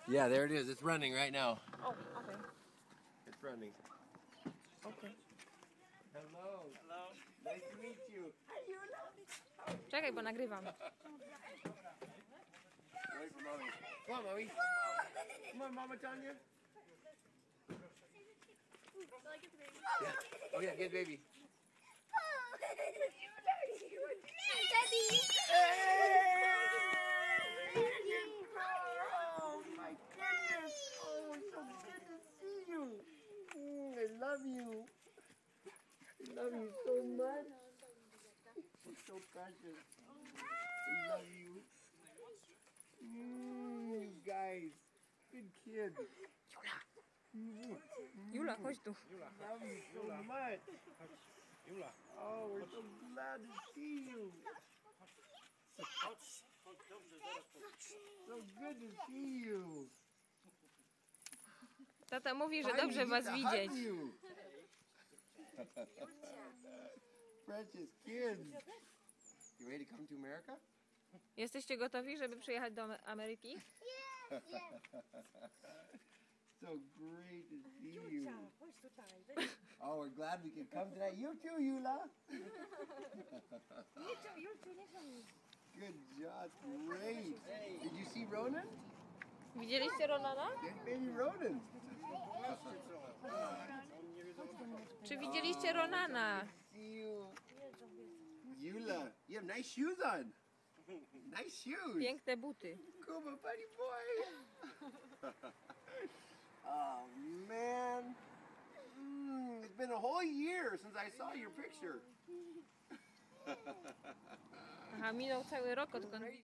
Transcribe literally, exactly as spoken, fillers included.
Yeah, there it is. It's running right now. Oh, okay. It's running. Okay. Hello. Hello. Nice to meet you. Czekaj, bo nagrywam. Wait for mommy. Come on, mommy. Come on, Mama Tanya. Yeah. Oh yeah, get baby. Daddy! Oh my goodness! Oh, it's so good to see you. Mm, I love you. I love you so much. You're so precious. I love you. Mm, you guys, good kids. Jula, chodź tu. I love you so much. Oh, we're so glad to see you. So good to see you. Tata mówi, że Finally dobrze get was to hug widzieć. you. Precious kids. You ready to come to America? Jesteście gotowi, żeby przyjechać do Ameryki? So great to see you. Oh, we're glad we could come tonight. You too, Eula. Good job. Great. Did you see Ronan? Widzieliście Ronana? There's baby Ronan. Czy widzieliście Ronana? See you. Eula, you have nice shoes on. Nice shoes. Piękne buty. Kuma, buddy boy. Oh, man. Mm, it's been a whole year since I saw your picture. Aha, minął cały rok, odkąd